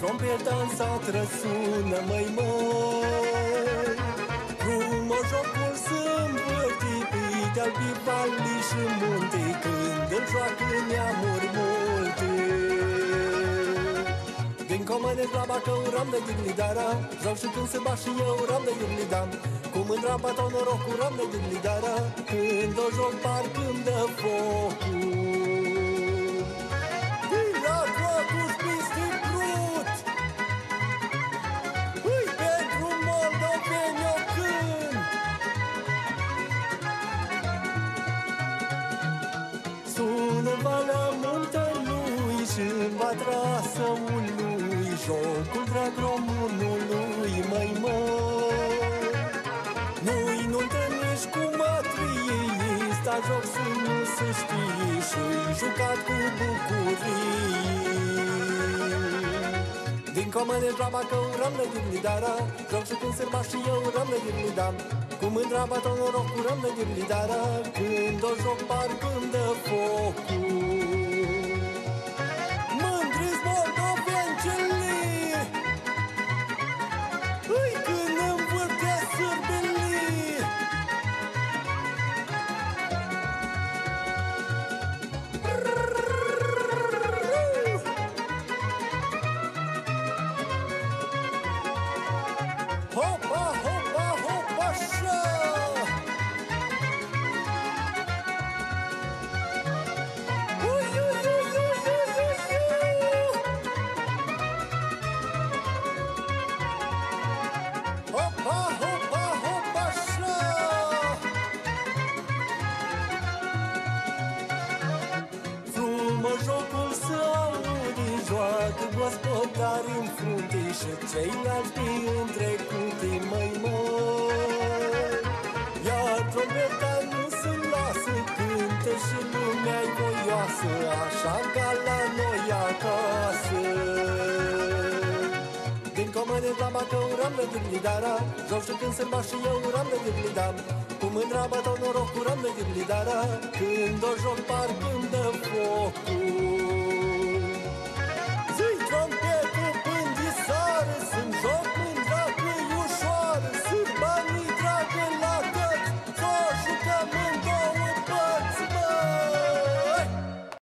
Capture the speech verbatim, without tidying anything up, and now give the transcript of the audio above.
trompeta în sat răsună, măi, măi. Frumos jocul sâmbătii, pe-al pivalii și munte, când îl joacă neamuri multe. Din comane draba că uram de diglidara, joc și când se bat și eu ram de diglidam. Cu mândra bat-o noroc, uram de diglidara, când o joc parcă-mi dă focul. Sună valea muntelui și-n vatra săului, jocul drag românului, măi, măi. Nu-i nu întâlnești cu mătrii, sta joc să nu se știe și-i jucat cu bucurii. Din comane draba că uram de diglidara, joc și când se bat și eu uram de diglidam. Cu mândra bat-o noroc, uram de diglidara, când o joc parcă-mi dă focul. Mândri-s moldovencelii, îi când învârtea sârbelii. Hopa, hopa, hopa, așa! Ui, ui, ui, ui, ui, ui, ui! Hopa, hopa, hopa, așa! Frumos jocul să audi, joacă gospodari în frunte și ceilalți pe întrecute, măi, măi. Iar trompeta nu se lasă, cântă și lumea-i voioasă, așa ca la noi acasă. Din comane draba că uram de diglidara, joc și când se bat și eu uram de diglidam. Cu mândra bat-o noroc, uram de diglidara, când o joc parcă-mi dă focul.